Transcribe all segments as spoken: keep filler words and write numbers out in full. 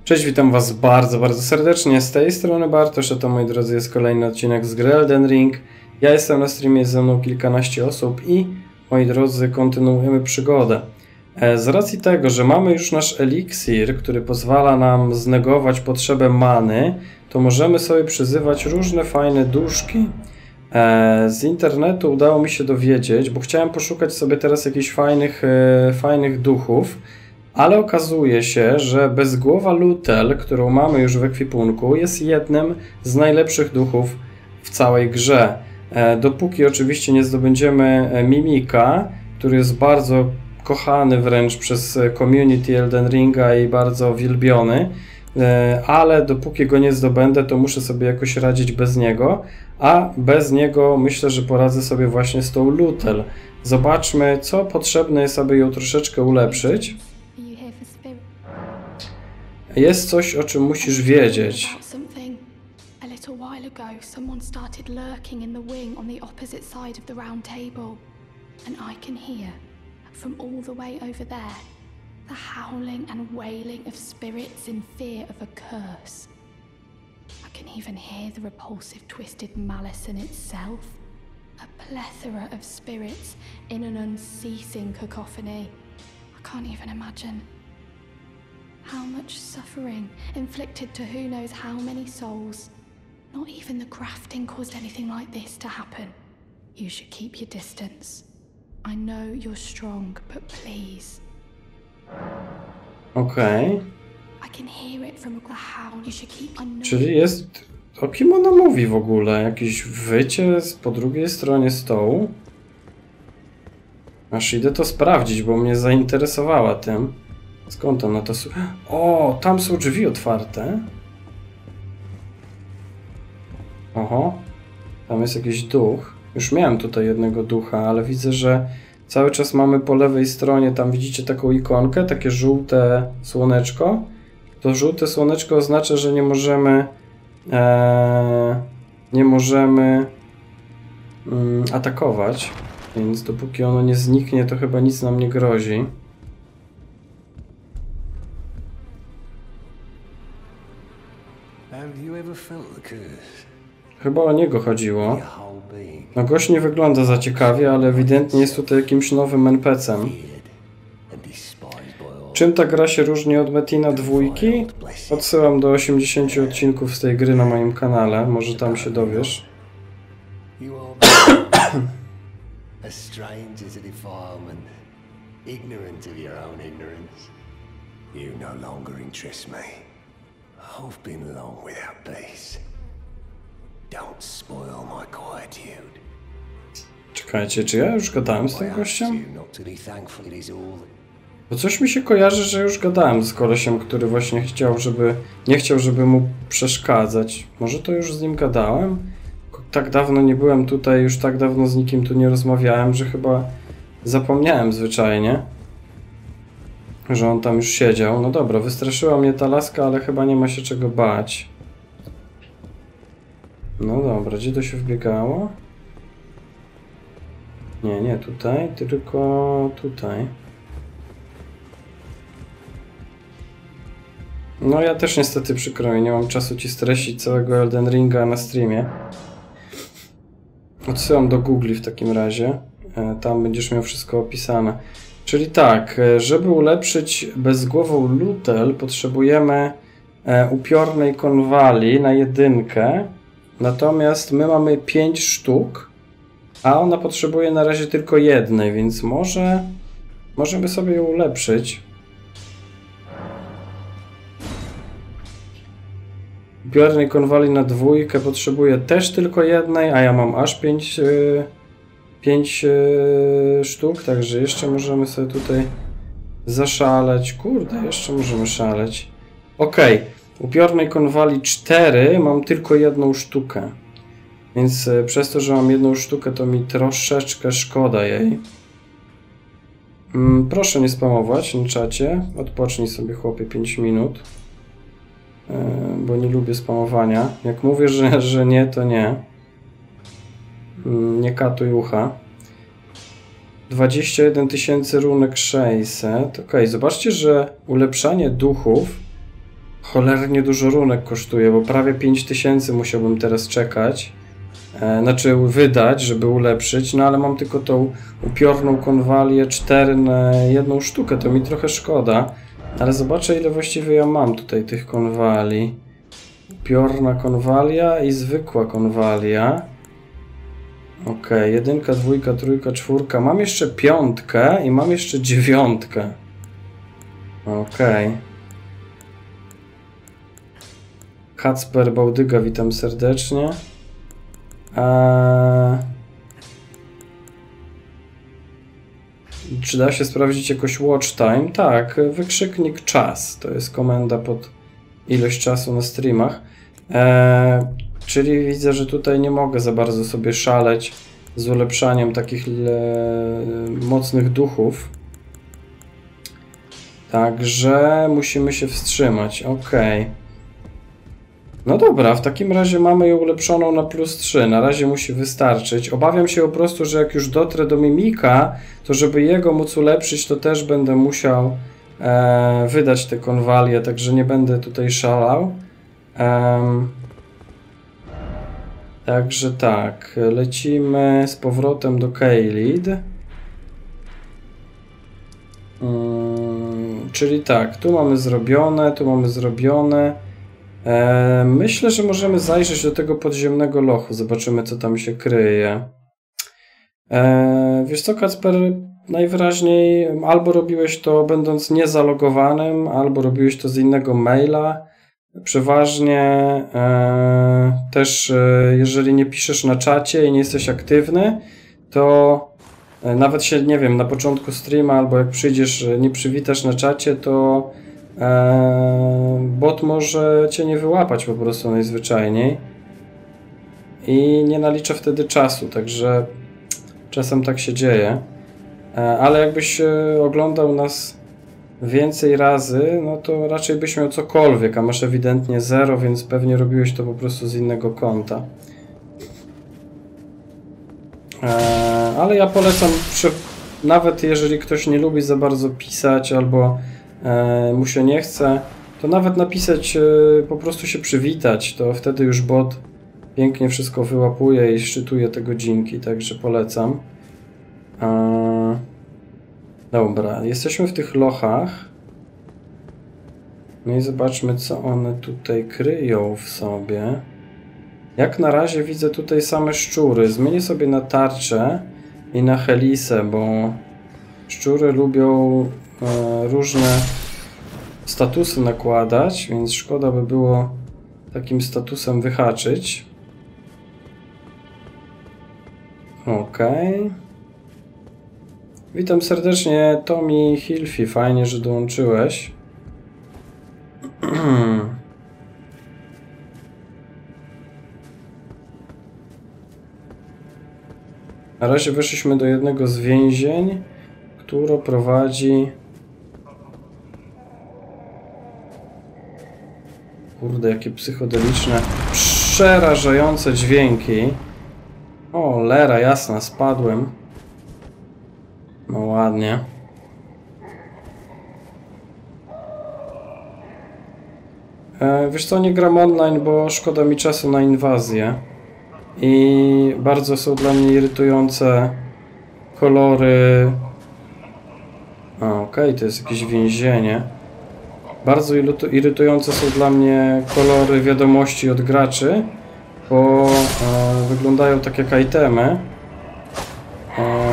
Cześć, witam was bardzo, bardzo serdecznie. Z tej strony Bartosz, a to, moi drodzy, jest kolejny odcinek z gry Elden Ring. Ja jestem na streamie, jest ze mną kilkanaście osób i, moi drodzy, kontynuujemy przygodę. Z racji tego, że mamy już nasz eliksir, który pozwala nam znegować potrzebę many, to możemy sobie przyzywać różne fajne duszki. Z internetu udało mi się dowiedzieć, bo chciałem poszukać sobie teraz jakichś fajnych, fajnych duchów, ale okazuje się, że bezgłowa Lutel, którą mamy już w ekwipunku, jest jednym z najlepszych duchów w całej grze. Dopóki oczywiście nie zdobędziemy Mimika, który jest bardzo kochany wręcz przez community Elden Ringa i bardzo wielbiony, ale dopóki go nie zdobędę, to muszę sobie jakoś radzić bez niego, a bez niego myślę, że poradzę sobie właśnie z tą Lutel. Zobaczmy, co potrzebne jest, aby ją troszeczkę ulepszyć. Jest coś, o czym musisz wiedzieć. A little while ago, someone started lurking in the wing on the opposite side of the round table. And I can hear, from all the way over there, the howling and wailing of spirits in fear of a curse. I can even hear the repulsive twisted malice in itself. A plethora of spirits in an unceasing cacophony. I can't even imagine. How much suffering inflicted to who knows how many souls. Not even the grafting caused anything like this to happen. You should keep your distance. I know you're strong, but please. Okej. Okay. I can hear it from the hound. You should keep. Czyli jest... O kim ona mówi w ogóle? Jakieś wycie po drugiej stronie stołu? Aż idę to sprawdzić, bo mnie zainteresowała tym. Skąd ona to... O, tam są drzwi otwarte. Oho. Tam jest jakiś duch. Już miałem tutaj jednego ducha, ale widzę, że cały czas mamy po lewej stronie, tam widzicie taką ikonkę, takie żółte słoneczko. To żółte słoneczko oznacza, że nie możemy e, nie możemy mm, atakować. Więc dopóki ono nie zniknie, to chyba nic nam nie grozi. Chyba o niego chodziło. No gość nie wygląda za ciekawie, ale ewidentnie jest tutaj jakimś nowym en pe cem. Czym ta gra się różni od Metina dwójki? Odsyłam do osiemdziesięciu odcinków z tej gry na moim kanale, może tam się dowiesz. I've been long without peace. Don't spoil my quietude. Czekajcie, czy ja już gadałem z tym gościem? Bo coś mi się kojarzy, że już gadałem z kolesiem, który właśnie chciał, żeby... nie chciał, żeby mu przeszkadzać. Może to już z nim gadałem? Tak dawno nie byłem tutaj, już tak dawno z nikim tu nie rozmawiałem, że chyba zapomniałem zwyczajnie, że on tam już siedział. No dobra, wystraszyła mnie ta laska, ale chyba nie ma się czego bać. No dobra, gdzie to się wbiegało? Nie, nie tutaj, tylko tutaj. No ja też niestety przykro mi, nie mam czasu ci stresić całego Elden Ringa na streamie. Odsyłam do Google w takim razie. Tam będziesz miał wszystko opisane. Czyli tak, żeby ulepszyć bezgłową Lutel, potrzebujemy upiornej konwali na jedynkę. Natomiast my mamy pięć sztuk, a ona potrzebuje na razie tylko jednej, więc może możemy sobie ją ulepszyć. Upiornej konwali na dwójkę potrzebuje też tylko jednej, a ja mam aż pięć, pięć yy, sztuk, także jeszcze możemy sobie tutaj zaszaleć. Kurde, jeszcze możemy szaleć. Okej. Okay. Upiornej konwali cztery mam tylko jedną sztukę, więc przez to, że mam jedną sztukę, to mi troszeczkę szkoda jej. Proszę nie spamować na czacie, odpocznij sobie chłopie pięć minut, bo nie lubię spamowania. Jak mówię, że, że nie, to nie. Nie katuj ucha. dwadzieścia jeden tysięcy runek sześćset. Ok, zobaczcie, że ulepszanie duchów cholernie dużo runek kosztuje, bo prawie pięć tysięcy musiałbym teraz czekać. E, znaczy wydać, żeby ulepszyć, no ale mam tylko tą upiorną konwalię cztery na jedną sztukę, to mi trochę szkoda. Ale zobaczę, ile właściwie ja mam tutaj tych konwali. Upiorna konwalia i zwykła konwalia. Ok, jedynka, dwójka, trójka, czwórka. Mam jeszcze piątkę i mam jeszcze dziewiątkę. Ok. Kacper Bałdyga, witam serdecznie. Eee... Czy da się sprawdzić jakoś watch time? Tak, wykrzyknik czas. To jest komenda pod ilość czasu na streamach. Eee... Czyli widzę, że tutaj nie mogę za bardzo sobie szaleć z ulepszaniem takich mocnych duchów. Także musimy się wstrzymać. Ok. No dobra, w takim razie mamy ją ulepszoną na plus trzy. Na razie musi wystarczyć. Obawiam się po prostu, że jak już dotrę do Mimika, to żeby jego móc ulepszyć, to też będę musiał e, wydać te konwalie, także nie będę tutaj szalał. Um, Także tak, lecimy z powrotem do Caelid. Hmm, czyli tak, tu mamy zrobione, tu mamy zrobione. E, myślę, że możemy zajrzeć do tego podziemnego lochu, zobaczymy, co tam się kryje. E, wiesz co, Kacper, najwyraźniej albo robiłeś to będąc niezalogowanym, albo robiłeś to z innego maila. Przeważnie e, też e, jeżeli nie piszesz na czacie i nie jesteś aktywny, to e, nawet się, nie wiem, na początku streama albo jak przyjdziesz, nie przywitasz na czacie, to e, bot może cię nie wyłapać po prostu najzwyczajniej i nie nalicza wtedy czasu, także czasem tak się dzieje. E, ale jakbyś e, oglądał nas więcej razy, no to raczej byś miał cokolwiek, a masz ewidentnie zero, więc pewnie robiłeś to po prostu z innego konta. Eee, ale ja polecam, przy, nawet jeżeli ktoś nie lubi za bardzo pisać albo e, mu się nie chce, to nawet napisać, e, po prostu się przywitać, to wtedy już bot pięknie wszystko wyłapuje i szczytuje te godzinki, także polecam. Eee, Dobra, jesteśmy w tych lochach. No i zobaczmy, co one tutaj kryją w sobie. Jak na razie widzę tutaj same szczury. Zmienię sobie na tarczę i na helisę, bo szczury lubią e, różne statusy nakładać, więc szkoda by było takim statusem wyhaczyć. Okej. Okay. Witam serdecznie, Tommy Hilfi, fajnie, że dołączyłeś. Na razie weszliśmy do jednego z więzień, które prowadzi... Kurde, jakie psychodeliczne, przerażające dźwięki. O, lera jasna, spadłem. No ładnie. E, wiesz co, nie gram online, bo szkoda mi czasu na inwazję. I bardzo są dla mnie irytujące kolory... Okej, okay, to jest jakieś więzienie. Bardzo irytujące są dla mnie kolory wiadomości od graczy, bo e, wyglądają tak jak itemy. E,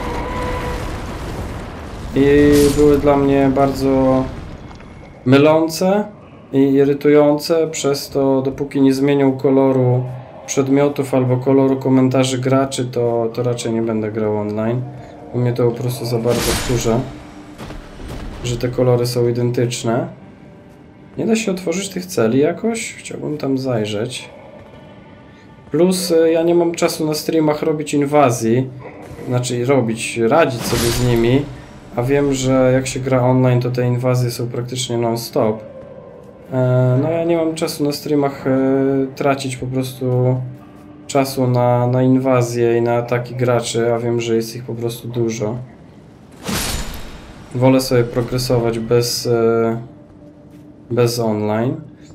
I były dla mnie bardzo mylące i irytujące, przez to dopóki nie zmienią koloru przedmiotów albo koloru komentarzy graczy, to, to raczej nie będę grał online. Bo mnie to po prostu za bardzo wkurza, że te kolory są identyczne. Nie da się otworzyć tych celi jakoś? Chciałbym tam zajrzeć. Plus ja nie mam czasu na streamach robić inwazji, znaczy robić, radzić sobie z nimi. A wiem, że jak się gra online, to te inwazje są praktycznie non-stop. No ja nie mam czasu na streamach tracić po prostu czasu na, na inwazję i na ataki graczy, a wiem, że jest ich po prostu dużo. Wolę sobie progresować bez, bez online.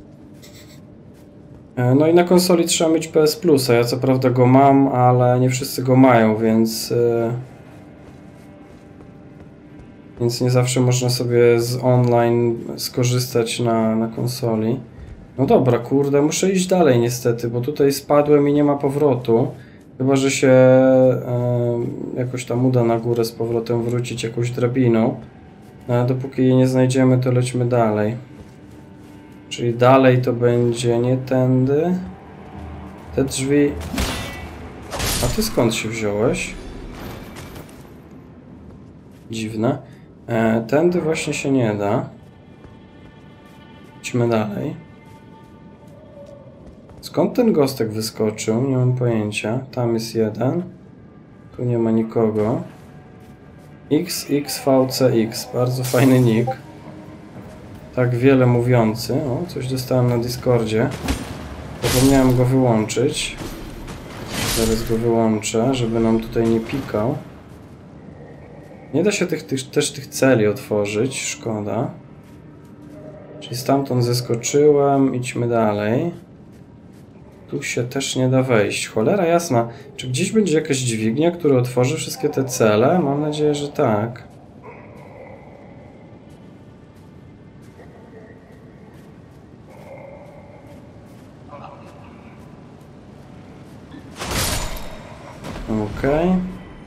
No i na konsoli trzeba mieć P S Plusa. Ja co prawda go mam, ale nie wszyscy go mają, więc... Więc nie zawsze można sobie z online skorzystać na, na konsoli. No dobra, kurde, muszę iść dalej niestety, bo tutaj spadłem i nie ma powrotu. Chyba że się e, jakoś tam uda na górę z powrotem wrócić jakąś drabiną. No, dopóki jej nie znajdziemy, to lećmy dalej. Czyli dalej to będzie nie tędy. Te drzwi... A ty skąd się wziąłeś? Dziwne. E, tędy właśnie się nie da. Idźmy dalej. Skąd ten gostek wyskoczył? Nie mam pojęcia. Tam jest jeden. Tu nie ma nikogo. X X V C X. Bardzo fajny nick. Tak wiele mówiący. O, coś dostałem na Discordzie. Zapomniałem go wyłączyć. Zaraz go wyłączę, żeby nam tutaj nie pikał. Nie da się tych, tych, też tych celi otworzyć. Szkoda. Czyli stamtąd zeskoczyłem. Idźmy dalej. Tu się też nie da wejść. Cholera jasna. Czy gdzieś będzie jakaś dźwignia, która otworzy wszystkie te cele? Mam nadzieję, że tak. Okej. Okay.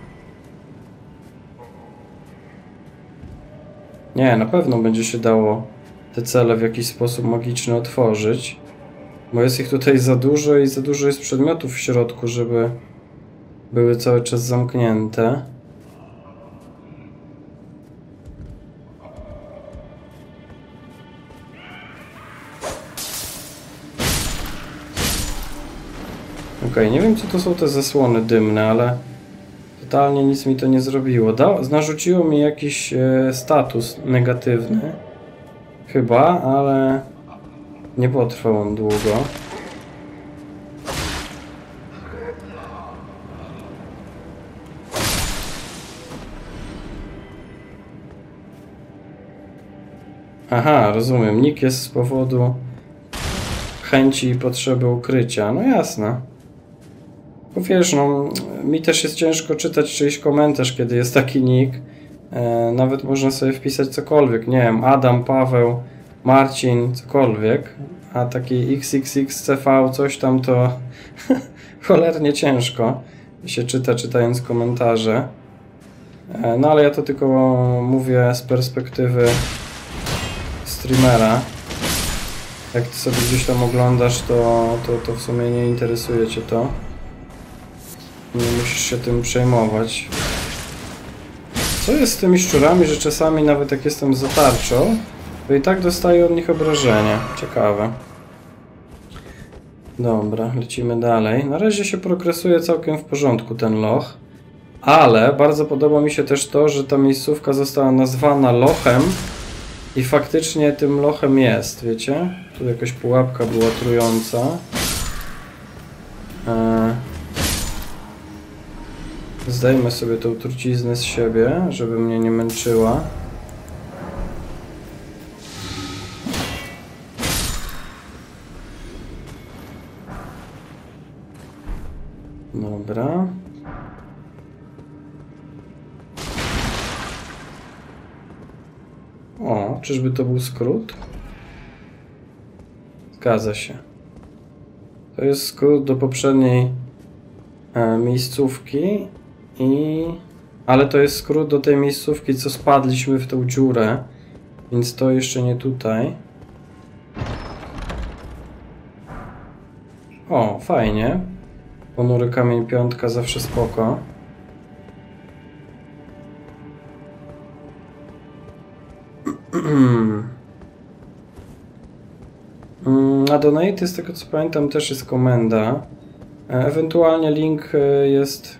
Nie, na pewno będzie się dało te cele w jakiś sposób magiczny otworzyć. Bo jest ich tutaj za dużo i za dużo jest przedmiotów w środku, żeby były cały czas zamknięte. Okej, nie wiem co to są te zasłony dymne, ale totalnie nic mi to nie zrobiło. Da, narzuciło mi jakiś e, status negatywny. Chyba, ale nie potrwał on długo. Aha, rozumiem. Nick jest z powodu chęci i potrzeby ukrycia. No jasne. Bo wiesz, no, mi też jest ciężko czytać czyjś komentarz, kiedy jest taki nick. E, nawet można sobie wpisać cokolwiek. Nie wiem, Adam, Paweł, Marcin, cokolwiek. A taki X X X C V, coś tam to cholernie ciężko się czyta, czytając komentarze. E, no ale ja to tylko mówię z perspektywy streamera. Jak ty sobie gdzieś tam oglądasz, to, to, to w sumie nie interesuje cię to. Nie musisz się tym przejmować. Co jest z tymi szczurami, że czasami nawet jak jestem za tarczą, to i tak dostaję od nich obrażenia. Ciekawe. Dobra, lecimy dalej. Na razie się progresuje całkiem w porządku ten loch. Ale bardzo podoba mi się też to, że ta miejscówka została nazwana lochem. I faktycznie tym lochem jest, wiecie? Tu jakaś pułapka była trująca. Eee... Zdejmę sobie tą truciznę z siebie, żeby mnie nie męczyła. Dobra. O, czyżby to był skrót? Zgadza się. To jest skrót do poprzedniej e, miejscówki i... Ale to jest skrót do tej miejscówki, co spadliśmy w tą dziurę. Więc to jeszcze nie tutaj. O, fajnie. Ponury kamień piątka zawsze spoko. Na donate, z tego co pamiętam, też jest komenda. Ewentualnie link jest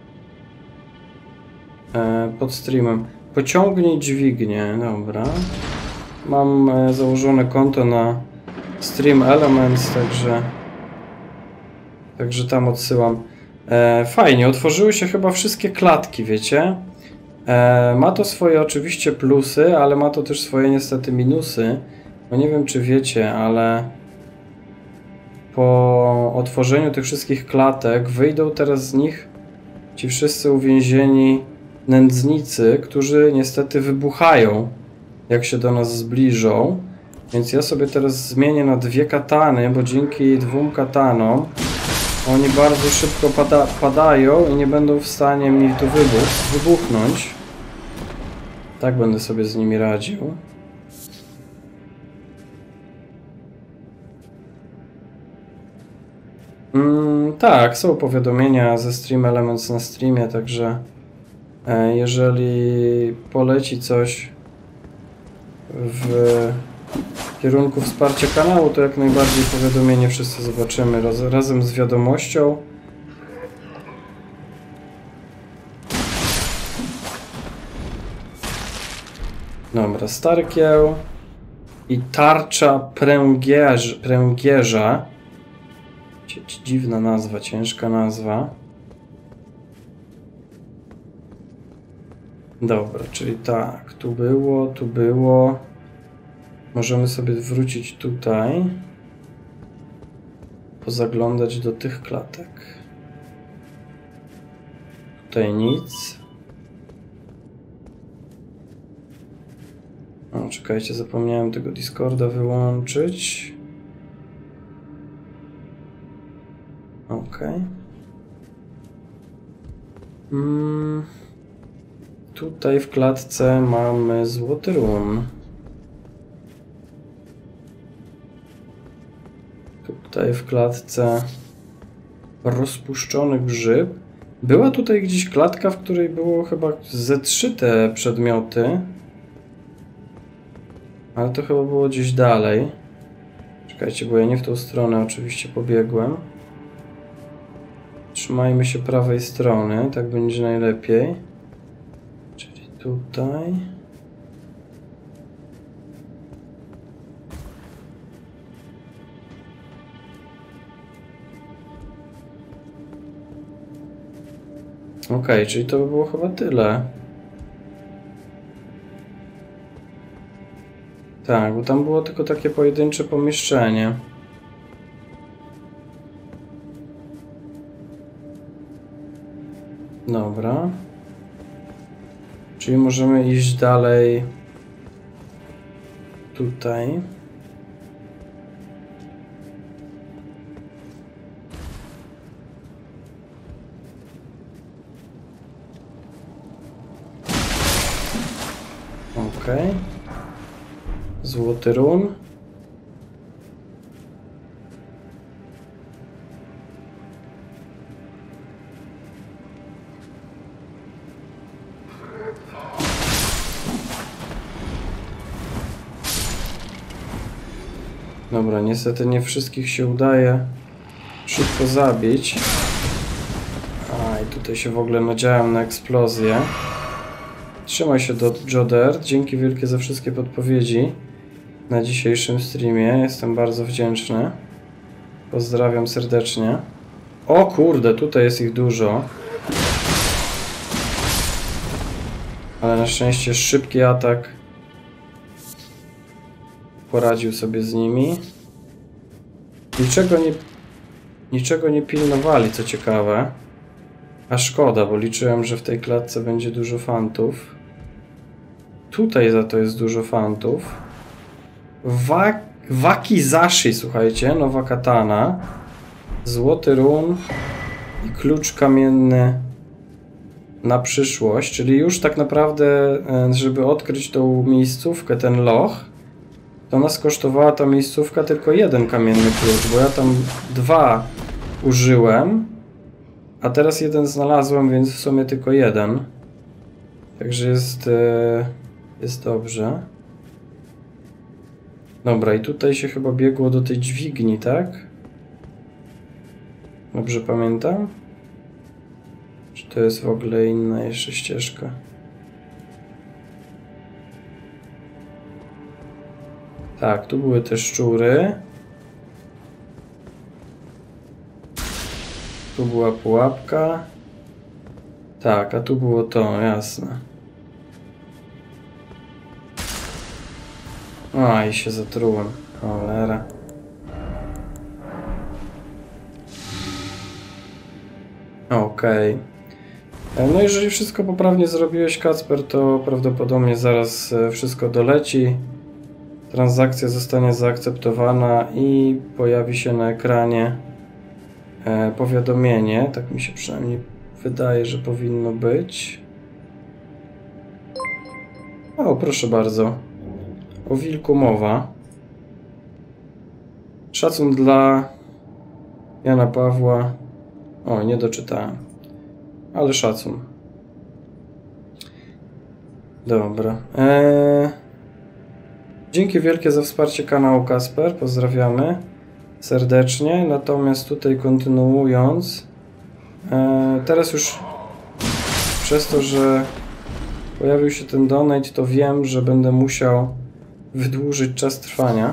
pod streamem. Pociągnij dźwignię, dobra. Mam założone konto na Stream Elements, także także tam odsyłam. Fajnie, otworzyły się chyba wszystkie klatki, wiecie? Ma to swoje oczywiście plusy, ale ma to też swoje niestety minusy. No nie wiem, czy wiecie, ale po otworzeniu tych wszystkich klatek wyjdą teraz z nich ci wszyscy uwięzieni nędznicy, którzy niestety wybuchają, jak się do nas zbliżą. Więc ja sobie teraz zmienię na dwie katany, bo dzięki dwóm katanom oni bardzo szybko pada padają i nie będą w stanie mi tu wybuch wybuchnąć. Tak będę sobie z nimi radził. Mm, tak, są powiadomienia ze Stream Elements na streamie, także e, jeżeli poleci coś w kierunku wsparcia kanału, to jak najbardziej powiadomienie wszyscy zobaczymy raz, razem z wiadomością. Dobra, stary kieł i tarcza pręgierz, pręgierza. Dziwna nazwa, ciężka nazwa. Dobra, czyli tak, tu było, tu było. Możemy sobie wrócić tutaj. Pozaglądać do tych klatek. Tutaj nic. O, czekajcie, zapomniałem tego Discorda wyłączyć. Ok. Mm. Tutaj w klatce mamy złoty run. Tutaj w klatce rozpuszczony grzyb. Była tutaj gdzieś klatka, w której było chyba ze trzy te przedmioty. Ale to chyba było gdzieś dalej. Czekajcie, bo ja nie w tą stronę oczywiście pobiegłem. Trzymajmy się prawej strony, tak będzie najlepiej. Czyli tutaj. Ok, czyli to by było chyba tyle. Tak, bo tam było tylko takie pojedyncze pomieszczenie. Dobra. Czyli możemy iść dalej tutaj. Okej. Złoty run. Dobra, niestety nie wszystkich się udaje szybko zabić. A, i tutaj się w ogóle nadziałem na eksplozję. Trzymaj się, Joder. Dzięki wielkie za wszystkie podpowiedzi na dzisiejszym streamie. Jestem bardzo wdzięczny. Pozdrawiam serdecznie. O kurde, tutaj jest ich dużo. Ale na szczęście szybki atak poradził sobie z nimi. Niczego nie, niczego nie pilnowali, co ciekawe. A szkoda, bo liczyłem, że w tej klatce będzie dużo fantów. Tutaj za to jest dużo fantów. Wa Wakizashi, słuchajcie, nowa katana. Złoty run i klucz kamienny na przyszłość, czyli już tak naprawdę, żeby odkryć tą miejscówkę, ten loch, to nas kosztowała ta miejscówka tylko jeden kamienny klucz, bo ja tam dwa użyłem, a teraz jeden znalazłem, więc w sumie tylko jeden. Także jest, jest dobrze. Dobra, i tutaj się chyba biegło do tej dźwigni, tak? Dobrze pamiętam? Czy to jest w ogóle inna jeszcze ścieżka? Tak, tu były te szczury. Tu była pułapka. Tak, a tu było to, jasne. A, i się zatrułem. Cholera. Okej. Okay. No jeżeli wszystko poprawnie zrobiłeś, Kacper, to prawdopodobnie zaraz wszystko doleci. Transakcja zostanie zaakceptowana i pojawi się na ekranie e, powiadomienie. Tak mi się przynajmniej wydaje, że powinno być. O, proszę bardzo. O wilku mowa. Szacun dla Jana Pawła. O, nie doczytałem. Ale szacun. Dobra. Eee... Dzięki wielkie za wsparcie kanału, Kasper. Pozdrawiamy serdecznie. Natomiast tutaj kontynuując, e, teraz już przez to, że pojawił się ten donate, to wiem, że będę musiał wydłużyć czas trwania.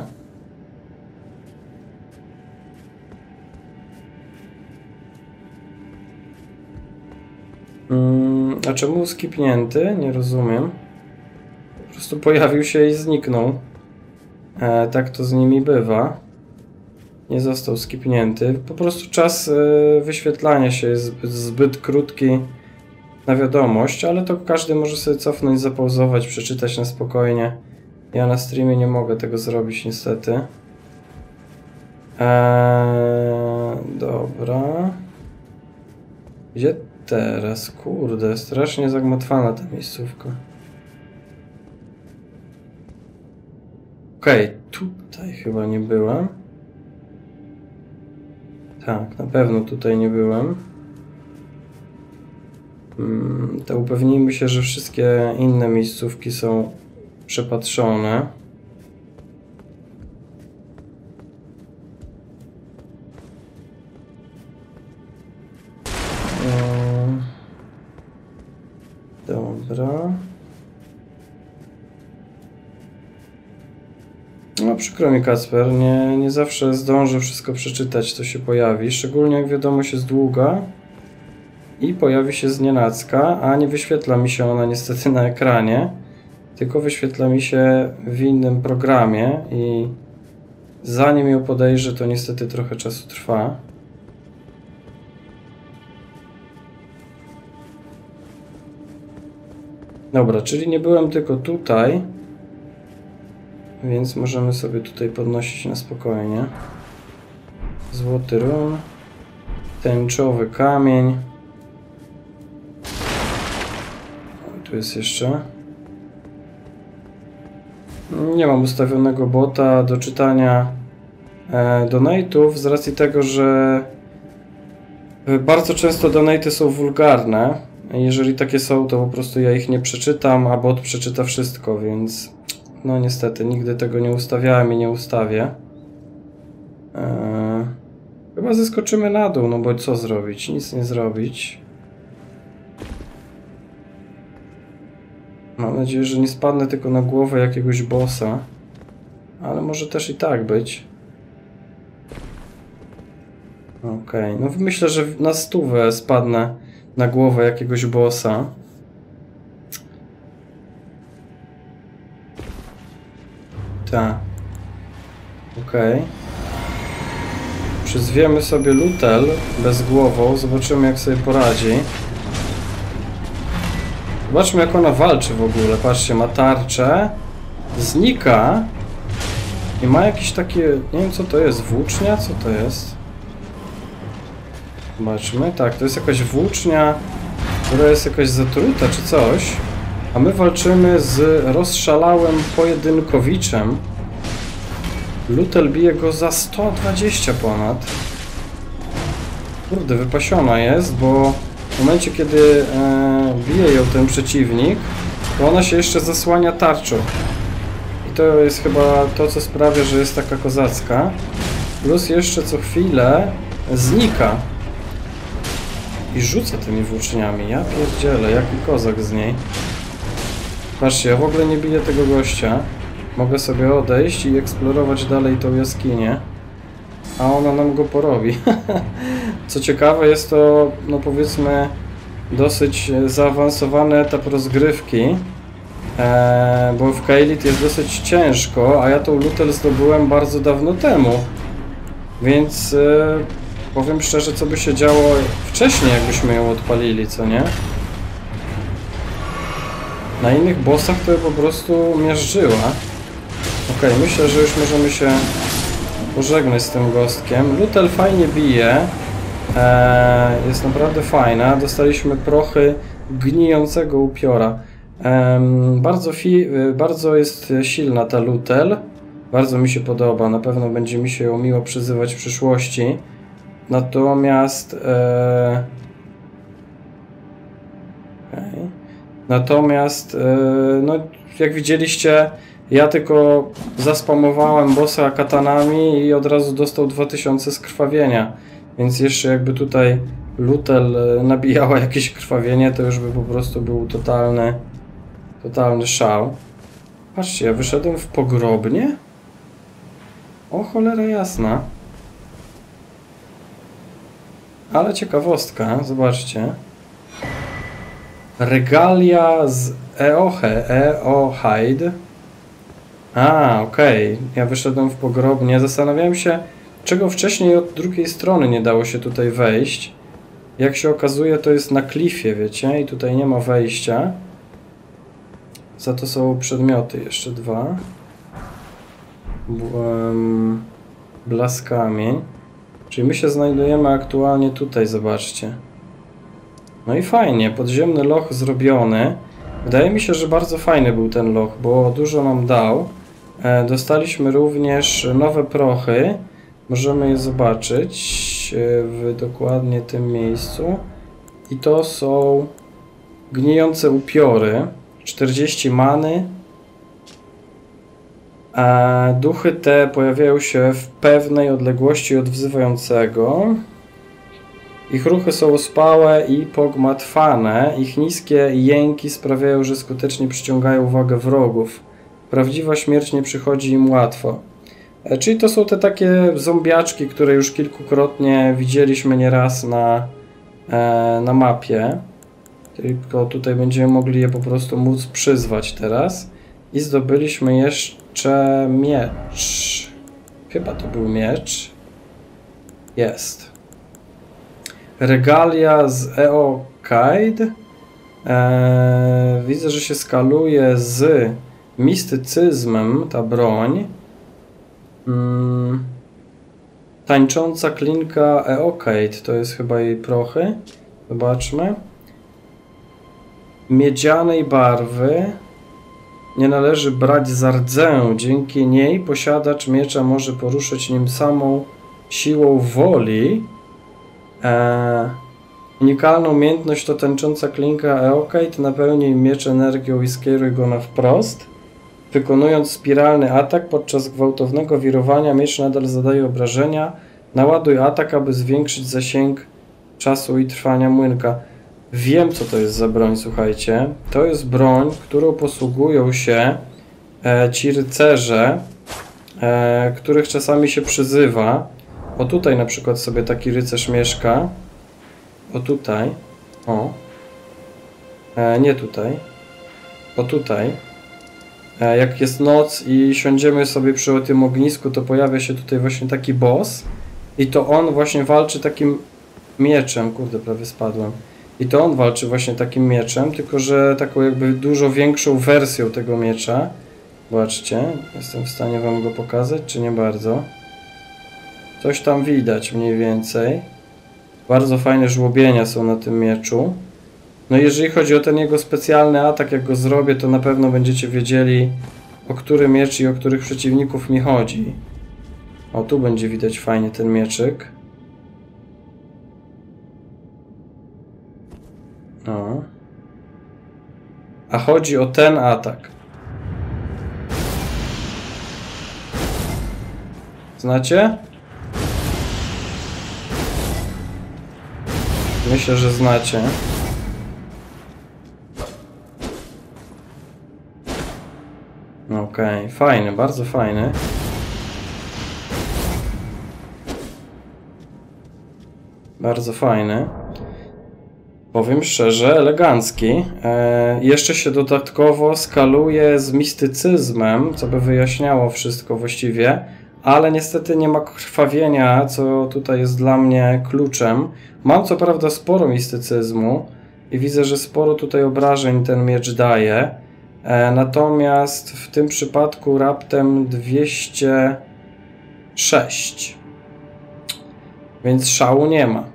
Hmm, a czemu skipnięty? Nie rozumiem. Po prostu pojawił się i zniknął. E, tak to z nimi bywa. Nie został skipnięty. Po prostu czas e, wyświetlania się jest zbyt, zbyt krótki na wiadomość, ale to każdy może sobie cofnąć, zapauzować, przeczytać na spokojnie. Ja na streamie nie mogę tego zrobić niestety. Eee, dobra. Gdzie teraz? Kurde, strasznie zagmatwana ta miejscówka. Okej, okay, tutaj chyba nie byłem. Tak, na pewno tutaj nie byłem. Hmm, to upewnijmy się, że wszystkie inne miejscówki są przepatrzone. Hmm, dobra. No przykro mi, Kacper, nie, nie zawsze zdążę wszystko przeczytać, co się pojawi, szczególnie jak wiadomość jest długa i pojawi się znienacka, a nie wyświetla mi się ona niestety na ekranie, tylko wyświetla mi się w innym programie i zanim ją podejrzę, to niestety trochę czasu trwa. Dobra, czyli nie byłem tylko tutaj. Więc możemy sobie tutaj podnosić na spokojnie. Złoty run. Tęczowy kamień. O, tu jest jeszcze. Nie mam ustawionego bota do czytania e, donate'ów z racji tego, że bardzo często donate'y są wulgarne. Jeżeli takie są, to po prostu ja ich nie przeczytam, a bot przeczyta wszystko, więc no niestety, nigdy tego nie ustawiałem i nie ustawię. Eee, chyba zeskoczymy na dół, no bo co zrobić? Nic nie zrobić. Mam nadzieję, że nie spadnę tylko na głowę jakiegoś bossa. Ale może też i tak być. Okej, okay. No myślę, że na stówę spadnę na głowę jakiegoś bossa. Tak. Okej. Okay. Przyzwiemy sobie Lutel bezgłową. Zobaczymy, jak sobie poradzi. Zobaczmy, jak ona walczy w ogóle. Patrzcie, ma tarczę. Znika. I ma jakieś takie... Nie wiem, co to jest. Włócznia? Co to jest? Zobaczmy. Tak, to jest jakaś włócznia, która jest jakaś zatruta, czy coś. A my walczymy z rozszalałym pojedynkowiczem. Lutel bije go za sto dwadzieścia ponad. Kurde, wypasiona jest, bo w momencie, kiedy e, bije ją ten przeciwnik, to ona się jeszcze zasłania tarczą. I to jest chyba to, co sprawia, że jest taka kozacka. Plus jeszcze co chwilę znika. I rzuca tymi włóczniami. Ja pierdzielę, jaki kozak z niej. Patrzcie, ja w ogóle nie biję tego gościa. Mogę sobie odejść i eksplorować dalej tą jaskinię. A ona nam go porobi. Co ciekawe, jest to, no powiedzmy, dosyć zaawansowany etap rozgrywki. e, bo w Caelid jest dosyć ciężko, a ja tą Lutel zdobyłem bardzo dawno temu. Więc e, powiem szczerze, co by się działo wcześniej, jakbyśmy ją odpalili, co nie? Na innych bossach to po prostu miażdżyła. Okej, okay, myślę, że już możemy się pożegnać z tym gostkiem. Lutel fajnie bije. Eee, jest naprawdę fajna. Dostaliśmy prochy gnijącego upiora. Eee, bardzo, fi bardzo jest silna ta Lutel. Bardzo mi się podoba. Na pewno będzie mi się ją miło przyzywać w przyszłości. Natomiast... Eee... Okay. Natomiast, eee, no, jak widzieliście, ja tylko zaspamowałem bossa katanami i od razu dostał dwa tysiące skrwawienia. Więc jeszcze jakby tutaj Lutel nabijała jakieś krwawienie, to już by po prostu był totalny, totalny szał. Patrzcie, ja wyszedłem w pogrobnie? O cholera jasna. Ale ciekawostka, zobaczcie. Regalia z Eoche, Eohide. A, okej. Okay. Ja wyszedłem w pogrobnie. Zastanawiałem się, czego wcześniej od drugiej strony nie dało się tutaj wejść. Jak się okazuje, to jest na klifie, wiecie? I tutaj nie ma wejścia. Za to są przedmioty jeszcze dwa. Um, blaskamień. Czyli my się znajdujemy aktualnie tutaj, zobaczcie. No i fajnie, podziemny loch zrobiony. Wydaje mi się, że bardzo fajny był ten loch, bo dużo nam dał. E, dostaliśmy również nowe prochy. Możemy je zobaczyć w dokładnie tym miejscu. I to są gnijące upiory. czterdzieści many. A duchy te pojawiają się w pewnej odległości od wzywającego. Ich ruchy są ospałe i pogmatwane. Ich niskie jęki sprawiają, że skutecznie przyciągają uwagę wrogów. Prawdziwa śmierć nie przychodzi im łatwo. Czyli to są te takie zombiaczki, które już kilkukrotnie widzieliśmy nieraz na, e, na mapie. Tylko tutaj będziemy mogli je po prostu móc przyzwać teraz. I zdobyliśmy jeszcze miecz. Chyba to był miecz. Jest. Regalia z Eohide. Eee, widzę, że się skaluje z mistycyzmem ta broń. Hmm. Tańcząca klinka Eohide. To jest chyba jej prochy. Zobaczmy. Miedzianej barwy. Nie należy brać za rdzę. Dzięki niej posiadacz miecza może poruszyć nim samą siłą woli. Eee, unikalna umiejętność to tańcząca klinka Eohide. Napełnij miecz energią i skieruj go na wprost. Wykonując spiralny atak podczas gwałtownego wirowania miecz nadal zadaje obrażenia. Naładuj atak, aby zwiększyć zasięg czasu i trwania młynka. Wiem, co to jest za broń, słuchajcie. To jest broń, którą posługują się e, ci rycerze, e, których czasami się przyzywa. O tutaj na przykład sobie taki rycerz mieszka. O tutaj. O. E, nie tutaj. O tutaj. E, jak jest noc i siądziemy sobie przy tym ognisku, to pojawia się tutaj właśnie taki boss. I to on właśnie walczy takim mieczem. Kurde, prawie spadłem. I to on walczy właśnie takim mieczem, tylko że taką jakby dużo większą wersją tego miecza. Zobaczcie, jestem w stanie wam go pokazać, czy nie bardzo? Coś tam widać mniej więcej. Bardzo fajne żłobienia są na tym mieczu. No jeżeli chodzi o ten jego specjalny atak, jak go zrobię, to na pewno będziecie wiedzieli, o który miecz i o których przeciwników mi chodzi. O, tu będzie widać fajnie ten mieczyk. O. A chodzi o ten atak. Znacie? Myślę, że znacie. Okej, okay. Fajny, bardzo fajny. Bardzo fajny. Powiem szczerze, elegancki. E, jeszcze się dodatkowo skaluje z mistycyzmem, co by wyjaśniało wszystko właściwie, ale niestety nie ma krwawienia, co tutaj jest dla mnie kluczem. Mam co prawda sporo mistycyzmu i widzę, że sporo tutaj obrażeń ten miecz daje, e, natomiast w tym przypadku raptem dwieście sześć, więc szału nie ma.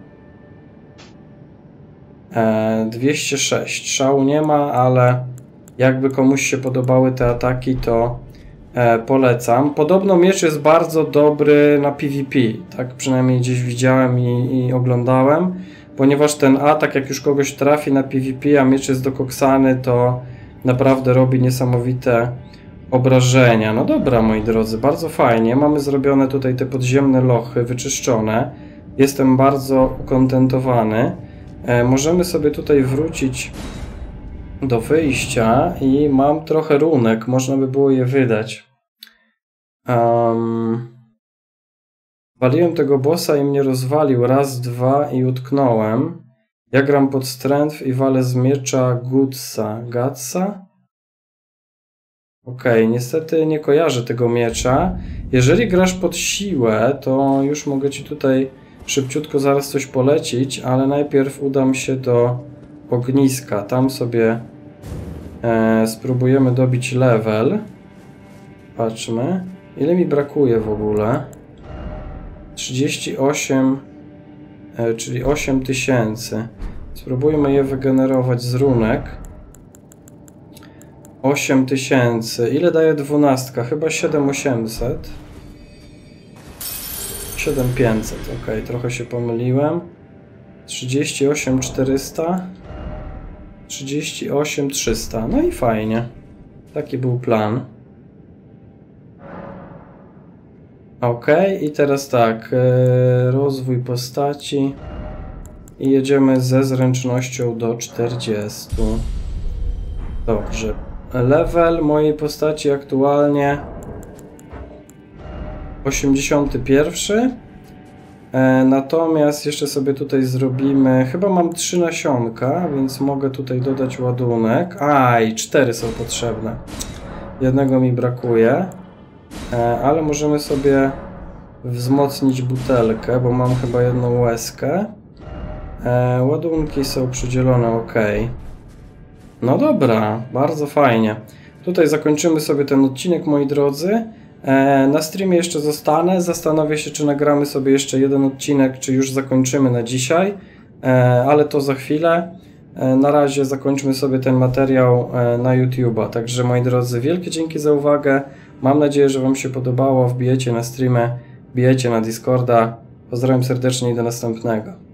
dwieście sześć. Szału nie ma, ale jakby komuś się podobały te ataki, to e, polecam. Podobno miecz jest bardzo dobry na PvP. Tak przynajmniej gdzieś widziałem i, i oglądałem. Ponieważ ten atak, jak już kogoś trafi na PvP, a miecz jest dokoksany, to naprawdę robi niesamowite obrażenia. No dobra, moi drodzy, bardzo fajnie. Mamy zrobione tutaj te podziemne lochy, wyczyszczone. Jestem bardzo ukontentowany. E, możemy sobie tutaj wrócić do wyjścia i mam trochę runek, można by było je wydać. Um, waliłem tego bossa i mnie rozwalił raz, dwa i utknąłem. Ja gram pod strength i walę z miecza Gutsa. Gatsa? Okej, okay, niestety nie kojarzę tego miecza. Jeżeli grasz pod siłę, to już mogę Ci tutaj szybciutko zaraz coś polecić, ale najpierw udam się do ogniska. Tam sobie e, spróbujemy dobić level. Patrzmy. Ile mi brakuje w ogóle? trzydzieści osiem, e, czyli osiem tysięcy. Spróbujmy je wygenerować z runek. osiem tysięcy. Ile daje dwunastka? Chyba siedem osiemset. siedem pięćset, ok, trochę się pomyliłem. trzydzieści osiem czterysta. trzydzieści osiem trzysta. No i fajnie. Taki był plan. Ok, i teraz tak. Rozwój postaci. I jedziemy ze zręcznością do czterdziestu. Dobrze. Level mojej postaci aktualnie osiemdziesiąty pierwszy. E, natomiast jeszcze sobie tutaj zrobimy, chyba mam trzy nasionka, więc mogę tutaj dodać ładunek. A, i cztery są potrzebne. Jednego mi brakuje. E, ale możemy sobie wzmocnić butelkę, bo mam chyba jedną łezkę. E, ładunki są przydzielone, ok. No dobra, bardzo fajnie. Tutaj zakończymy sobie ten odcinek, moi drodzy. Na streamie jeszcze zostanę, zastanowię się, czy nagramy sobie jeszcze jeden odcinek, czy już zakończymy na dzisiaj, ale to za chwilę. Na razie zakończmy sobie ten materiał na YouTube'a. Także moi drodzy, wielkie dzięki za uwagę. Mam nadzieję, że Wam się podobało. Wbijajcie na streamę, wbijajcie na Discorda. Pozdrawiam serdecznie i do następnego.